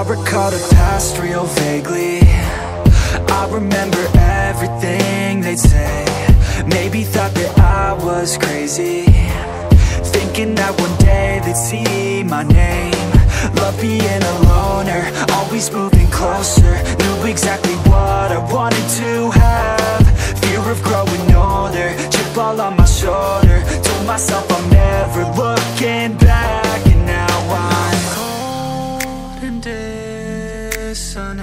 recall the past real vaguely. I remember everything they'd say. Maybe thought that I was crazy, thinking that one day they'd see my name. Love being a loner, always moving closer. Knew exactly what I wanted to have. Fear of growing older, chip all on my shoulder. Told myself I'm never looking back. And now I'm cold and dissonant.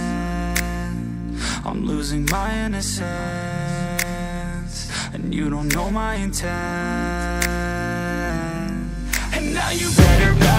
I'm losing my innocence, and you don't know my intent. And now you better